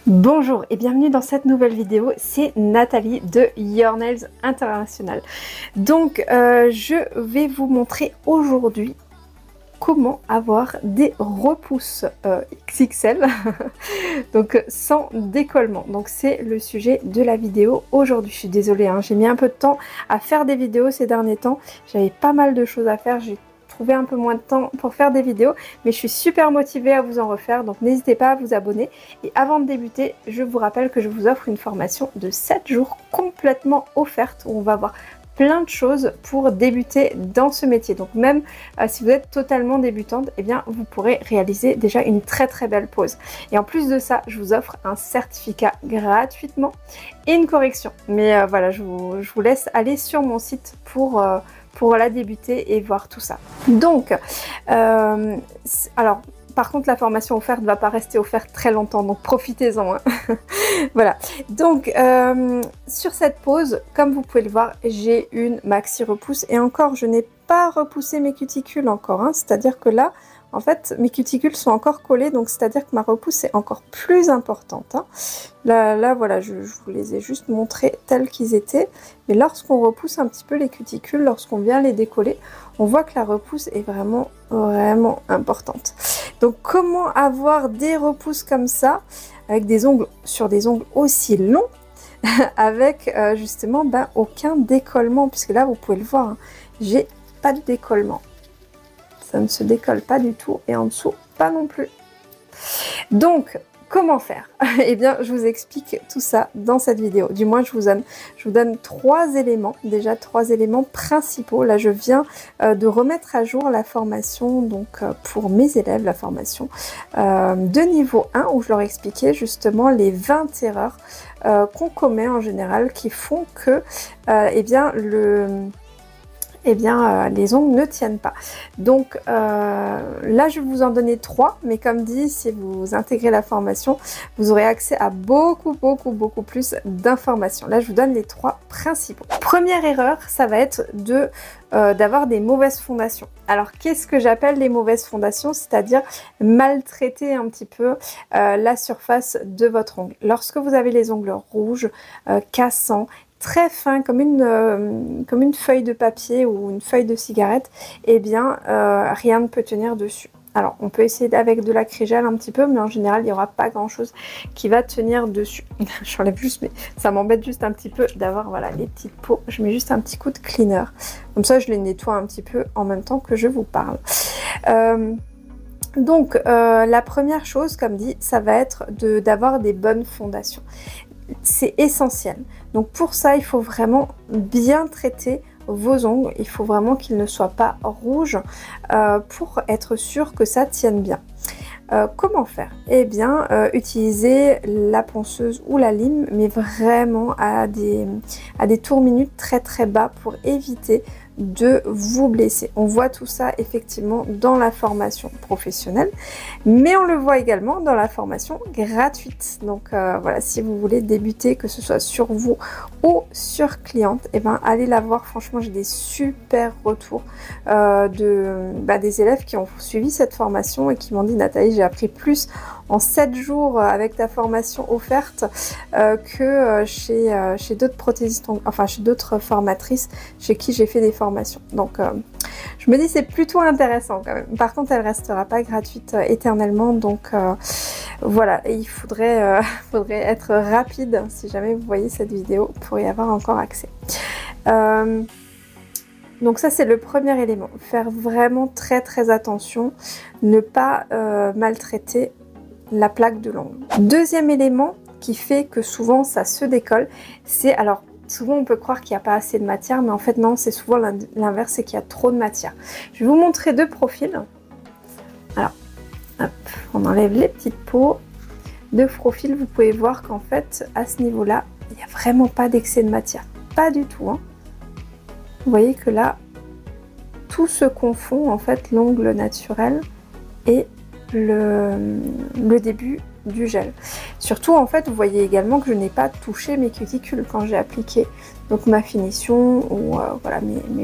Bonjour et bienvenue dans cette nouvelle vidéo, c'est Nathalie de Your Nails International. Donc je vais vous montrer aujourd'hui comment avoir des repousses XXL, donc sans décollement. Donc c'est le sujet de la vidéo aujourd'hui. Je suis désolée, hein, j'ai mis un peu de temps à faire des vidéos ces derniers temps, j'avais pas mal de choses à faire, j'ai trouvé un peu moins de temps pour faire des vidéos, mais je suis super motivée à vous en refaire, donc n'hésitez pas à vous abonner. Et avant de débuter, je vous rappelle que je vous offre une formation de 7 jours complètement offerte où on va voir plein de choses pour débuter dans ce métier. Donc même si vous êtes totalement débutante, eh bien vous pourrez réaliser déjà une très belle pose. Et en plus de ça, je vous offre un certificat gratuitement et une correction. Mais voilà, je vous laisse aller sur mon site pour la débuter et voir tout ça. Donc, alors, par contre, la formation offerte ne va pas rester offerte très longtemps, donc profitez-en. Hein. Voilà. Donc, sur cette pose, comme vous pouvez le voir, j'ai une maxi repousse. Et encore, je n'ai pas repoussé mes cuticules encore. Hein. C'est-à-dire que là, en fait, mes cuticules sont encore collées, donc c'est-à-dire que ma repousse est encore plus importante. Hein. Là, voilà, je vous les ai juste montrés tels qu'ils étaient. Mais lorsqu'on repousse un petit peu les cuticules, lorsqu'on vient les décoller, on voit que la repousse est vraiment importante. Donc, comment avoir des repousses comme ça, avec des ongles, sur des ongles aussi longs, avec justement aucun décollement, puisque là, vous pouvez le voir, hein, j'ai pas de décollement. Ça ne se décolle pas du tout et en dessous pas non plus. Donc comment faire? Eh bien je vous explique tout ça dans cette vidéo. Du moins je vous donne 3 éléments, déjà 3 éléments principaux. Là je viens de remettre à jour la formation donc pour mes élèves, la formation de niveau 1 où je leur expliquais justement les 20 erreurs qu'on commet en général qui font que les ongles ne tiennent pas. Donc là je vais vous en donner 3, mais comme dit, si vous intégrez la formation, vous aurez accès à beaucoup plus d'informations. Là je vous donne les 3 principaux. Première erreur, ça va être d'avoir des mauvaises fondations. Alors qu'est-ce que j'appelle les mauvaises fondations? C'est-à-dire maltraiter un petit peu la surface de votre ongle. Lorsque vous avez les ongles rouges, cassants, très fin comme une feuille de papier ou une feuille de cigarette, eh bien rien ne peut tenir dessus. Alors on peut essayer avec de l'acrygel un petit peu, mais en général il n'y aura pas grand chose qui va tenir dessus. J'enlève juste, mais ça m'embête juste un petit peu d'avoir voilà les petites peaux. Je mets juste un petit coup de cleaner, comme ça je les nettoie un petit peu en même temps que je vous parle. Donc la première chose, comme dit, ça va être d'avoir des bonnes fondations. C'est essentiel. Donc pour ça, il faut vraiment bien traiter vos ongles. Il faut vraiment qu'ils ne soient pas rouges pour être sûr que ça tienne bien. Comment faire? Eh bien, utiliser la ponceuse ou la lime, mais vraiment à des tours minutes très bas pour éviter de vous blesser. On voit tout ça effectivement dans la formation professionnelle, mais on le voit également dans la formation gratuite. Donc voilà, si vous voulez débuter, que ce soit sur vous ou sur cliente, et ben allez la voir. Franchement, j'ai des super retours des élèves qui ont suivi cette formation et qui m'ont dit: Nathalie, j'ai appris plus en 7 jours avec ta formation offerte que chez d'autres prothésistes, enfin chez d'autres formatrices chez qui j'ai fait des formations. Donc je me dis c'est plutôt intéressant quand même. Par contre elle restera pas gratuite éternellement, donc voilà, et il faudrait être rapide si jamais vous voyez cette vidéo pour y avoir encore accès. Donc ça c'est le premier élément, faire vraiment très attention, ne pas maltraiter la plaque de l'ongle. Deuxième élément qui fait que souvent ça se décolle, c'est, alors souvent on peut croire qu'il n'y a pas assez de matière, mais en fait non, c'est souvent l'inverse, c'est qu'il y a trop de matière. Je vais vous montrer 2 profils. Alors, hop, on enlève les petites peaux. 2 profils, vous pouvez voir qu'en fait à ce niveau-là, il n'y a vraiment pas d'excès de matière, pas du tout. Hein. Vous voyez que là, tout se confond en fait, l'ongle naturel et le début du gel. Surtout en fait, vous voyez également que je n'ai pas touché mes cuticules quand j'ai appliqué donc ma finition ou voilà mes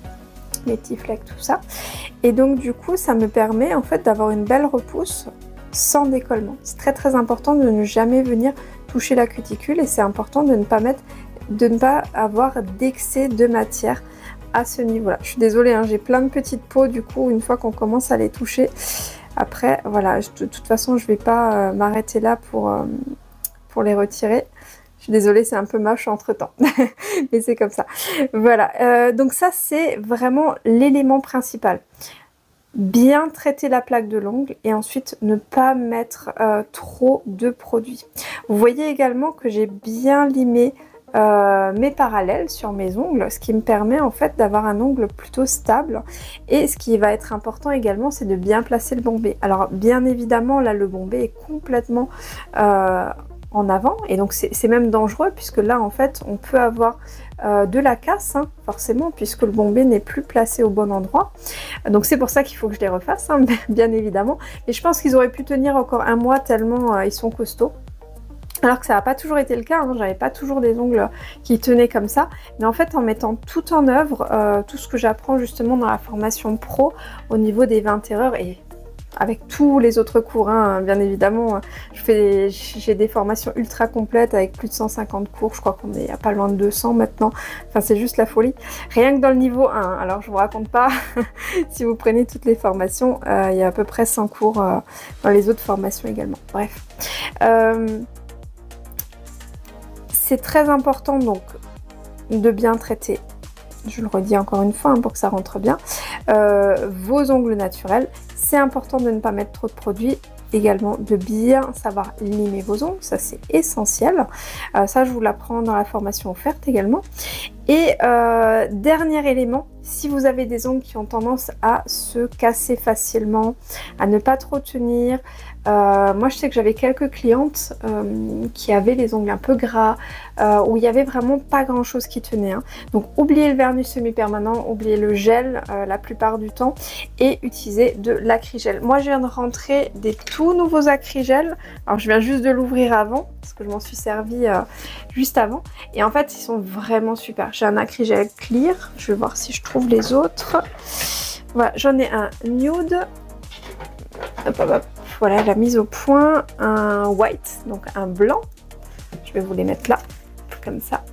petits flecks, tout ça. Et donc du coup, ça me permet en fait d'avoir une belle repousse sans décollement. C'est très très important de ne jamais venir toucher la cuticule et c'est important de ne pas avoir d'excès de matière à ce niveau-là. Je suis désolée, hein, j'ai plein de petites peaux, du coup, une fois qu'on commence à les toucher, après, voilà, de toute façon, je vais pas m'arrêter là pour les retirer. Je suis désolée, c'est un peu moche entre-temps, mais c'est comme ça. Voilà, donc ça, c'est vraiment l'élément principal. Bien traiter la plaque de l'ongle et ensuite ne pas mettre trop de produits. Vous voyez également que j'ai bien limé mes parallèles sur mes ongles, ce qui me permet en fait d'avoir un ongle plutôt stable. Et ce qui va être important également, c'est de bien placer le bombé. Alors bien évidemment là le bombé est complètement en avant et donc c'est même dangereux puisque là en fait on peut avoir de la casse hein, forcément puisque le bombé n'est plus placé au bon endroit. Donc c'est pour ça qu'il faut que je les refasse hein, bien évidemment. Mais je pense qu'ils auraient pu tenir encore un mois tellement ils sont costauds. Alors que ça n'a pas toujours été le cas, hein. J'avais pas toujours des ongles qui tenaient comme ça. Mais en fait, en mettant tout en œuvre, tout ce que j'apprends justement dans la formation pro au niveau des 20 erreurs et avec tous les autres cours, hein, bien évidemment, j'ai des formations ultra complètes avec plus de 150 cours, je crois qu'on est à pas loin de 200 maintenant, enfin c'est juste la folie. Rien que dans le niveau 1, alors je vous raconte pas, si vous prenez toutes les formations, il y a à peu près 100 cours dans les autres formations également. Bref. C'est très important donc de bien traiter, je le redis encore une fois hein, pour que ça rentre bien, vos ongles naturels. C'est important de ne pas mettre trop de produits, également de bien savoir limer vos ongles, ça c'est essentiel. Ça je vous l'apprends dans la formation offerte également. Et dernier élément, si vous avez des ongles qui ont tendance à se casser facilement, à ne pas trop tenir, moi je sais que j'avais quelques clientes qui avaient les ongles un peu gras, où il n'y avait vraiment pas grand chose qui tenait. Hein. Donc oubliez le vernis semi-permanent, oubliez le gel la plupart du temps et utilisez de l'acrygel. Moi je viens de rentrer des tout nouveaux acrygels, alors je viens juste de l'ouvrir avant, parce que je m'en suis servi juste avant, et en fait ils sont vraiment super. J'ai un acrygel clear, je vais voir si je trouve les autres. Voilà, j'en ai un nude. Hop, hop, hop. Voilà la mise au point, un white, donc un blanc. Je vais vous les mettre là, comme ça.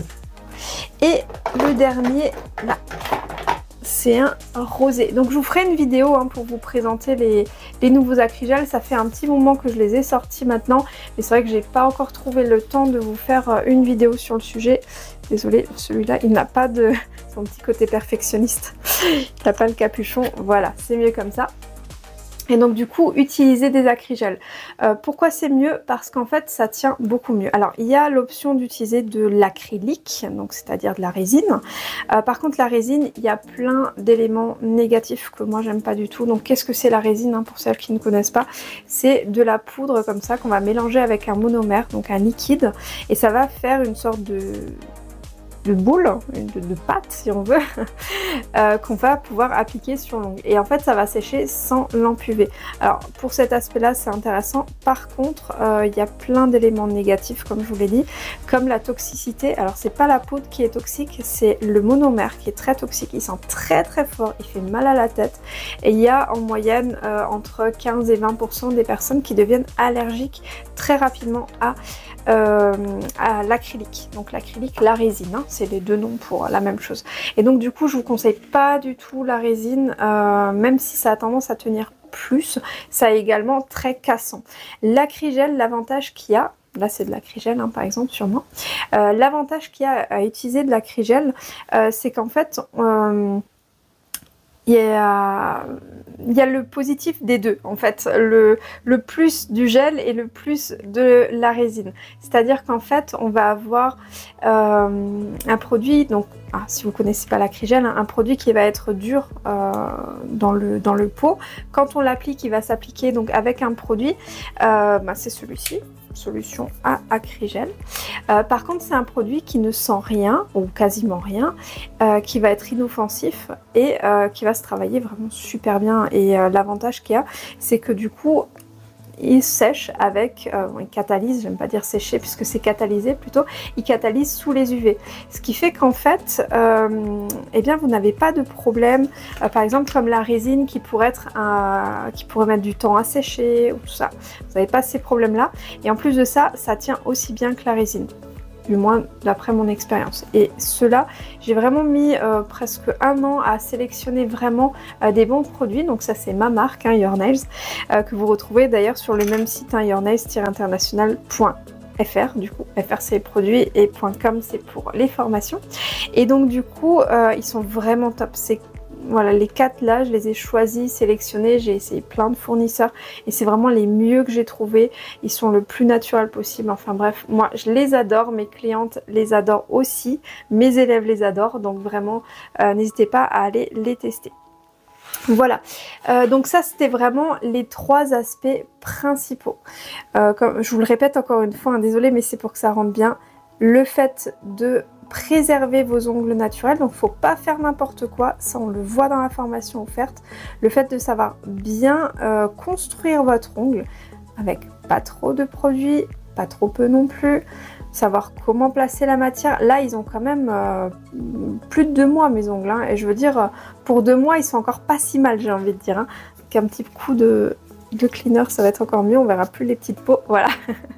Et le dernier, là, c'est un rosé. Donc je vous ferai une vidéo hein, pour vous présenter les nouveaux acrygels. Ça fait un petit moment que je les ai sortis maintenant, mais c'est vrai que j'ai pas encore trouvé le temps de vous faire une vidéo sur le sujet. Désolée, celui-là, il n'a pas de son petit côté perfectionniste. Il n'a pas le capuchon. Voilà, c'est mieux comme ça. Et donc du coup, utiliser des acrygels. Pourquoi c'est mieux? Parce qu'en fait, ça tient beaucoup mieux. Alors, il y a l'option d'utiliser de l'acrylique, donc c'est-à-dire de la résine. Par contre, la résine, il y a plein d'éléments négatifs que moi, j'aime pas du tout. Donc, qu'est-ce que c'est la résine hein, pour celles qui ne connaissent pas? C'est de la poudre comme ça qu'on va mélanger avec un monomère, donc un liquide. Et ça va faire une sorte de boule, de pâte si on veut, qu'on va pouvoir appliquer sur l'ongle. Et en fait ça va sécher sans lampe UV. Alors pour cet aspect là c'est intéressant. Par contre il y a plein d'éléments négatifs comme je vous l'ai dit, comme la toxicité. Alors c'est pas la poudre qui est toxique, c'est le monomère qui est très toxique. Il sent très très fort, il fait mal à la tête. Et il y a en moyenne entre 15 et 20% des personnes qui deviennent allergiques très rapidement à l'acrylique. Donc l'acrylique, la résine, hein, c'est les deux noms pour la même chose. Et donc du coup je vous conseille pas du tout la résine, même si ça a tendance à tenir plus, ça est également très cassant. L'acrygel, l'avantage qu'il y a, là c'est de l'acrygel hein, par exemple sûrement, l'avantage qu'il y a à utiliser de l'acrygel, c'est qu'en fait il y a le positif des deux en fait, le plus du gel et le plus de la résine. C'est-à-dire qu'en fait on va avoir un produit, donc si vous ne connaissez pas l'acrygel, hein, un produit qui va être dur dans le pot. Quand on l'applique, il va s'appliquer donc avec un produit, c'est celui-ci. Solution à acrygel. Par contre c'est un produit qui ne sent rien ou quasiment rien, qui va être inoffensif et qui va se travailler vraiment super bien. Et l'avantage qu'il y a, c'est que du coup il sèche avec, il catalyse, j'aime pas dire sécher puisque c'est catalysé plutôt, il catalyse sous les UV. Ce qui fait qu'en fait, eh bien vous n'avez pas de problème, par exemple comme la résine qui pourrait mettre du temps à sécher ou tout ça. Vous n'avez pas ces problèmes-là. Et en plus de ça, ça tient aussi bien que la résine. Du moins d'après mon expérience. Et cela, j'ai vraiment mis presque 1 an à sélectionner vraiment des bons produits. Donc ça c'est ma marque, hein, Your Nails, que vous retrouvez d'ailleurs sur le même site, hein, yournails-international.fr. Du coup, FR c'est les produits et .com c'est pour les formations. Et donc du coup, ils sont vraiment top. Voilà, les 4 là, je les ai choisis, sélectionnés, j'ai essayé plein de fournisseurs et c'est vraiment les mieux que j'ai trouvé. Ils sont le plus naturel possible, enfin bref, moi je les adore, mes clientes les adorent aussi, mes élèves les adorent, donc vraiment n'hésitez pas à aller les tester. Voilà, donc ça c'était vraiment les 3 aspects principaux. Comme je vous le répète encore une fois, hein, désolée mais c'est pour que ça rentre bien, le fait de préserver vos ongles naturels, donc faut pas faire n'importe quoi, ça on le voit dans la formation offerte, le fait de savoir bien construire votre ongle avec pas trop de produits, pas trop peu non plus, savoir comment placer la matière. Là ils ont quand même plus de 2 mois mes ongles, hein, et je veux dire pour 2 mois ils sont encore pas si mal, j'ai envie de dire, hein. Donc un petit coup de cleaner ça va être encore mieux, on verra plus les petites peaux, voilà.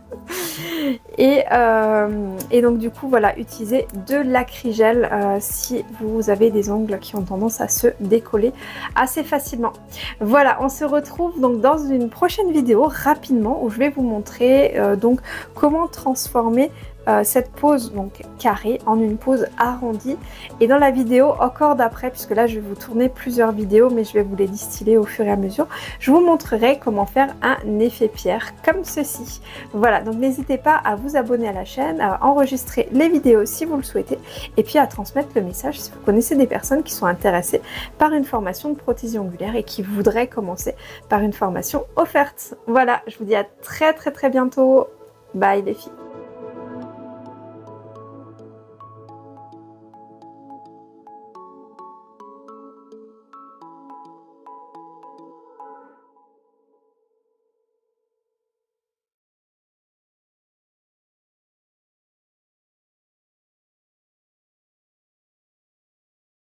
Et donc du coup voilà, utilisez de l'acrygel si vous avez des ongles qui ont tendance à se décoller assez facilement. Voilà, on se retrouve donc dans une prochaine vidéo rapidement où je vais vous montrer donc comment transformer cette pose donc carrée en une pose arrondie, et dans la vidéo encore d'après, puisque là je vais vous tourner plusieurs vidéos mais je vais vous les distiller au fur et à mesure, je vous montrerai comment faire un effet pierre comme ceci. Voilà, donc n'hésitez pas à vous abonner à la chaîne, à enregistrer les vidéos si vous le souhaitez, et puis à transmettre le message si vous connaissez des personnes qui sont intéressées par une formation de prothésie ongulaire et qui voudraient commencer par une formation offerte. Voilà, je vous dis à très bientôt. Bye les filles.